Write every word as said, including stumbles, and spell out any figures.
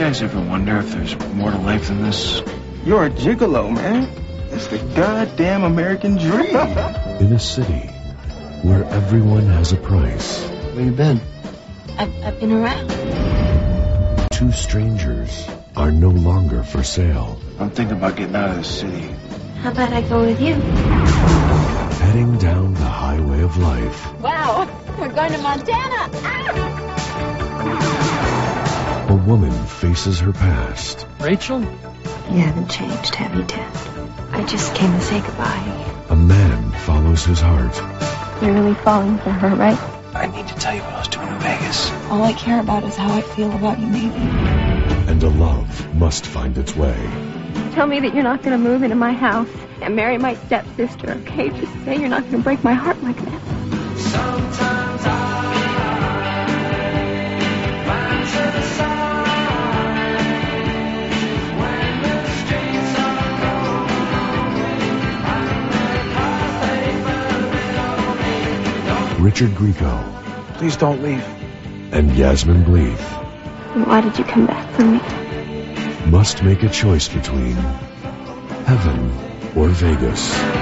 guys ever wonder if there's more to life than this? You're a gigolo, man. It's the goddamn American dream. In a city where everyone has a price. Where you been? I've, I've been around. Two strangers are no longer for sale. I'm thinking about getting out of the city. How about I go with you? Heading down the highway of life. Wow, we're going to Montana. Ah! A woman faces her past. Rachel? You haven't changed, have you, Dad? I just came to say goodbye. A man follows his heart. You're really falling for her, right? I need to tell you what I was doing in Vegas. All I care about is how I feel about you, maybe. And a love must find its way. Tell me that you're not going to move into my house and marry my stepsister, okay? Just say you're not going to break my heart like that. Sometimes I climb to the side when the streets are lonely and the cars they burn below me. Richard Grieco Please don't leave. and Yasmin Bleeth Why did you come back for me? must make a choice between heaven or Vegas.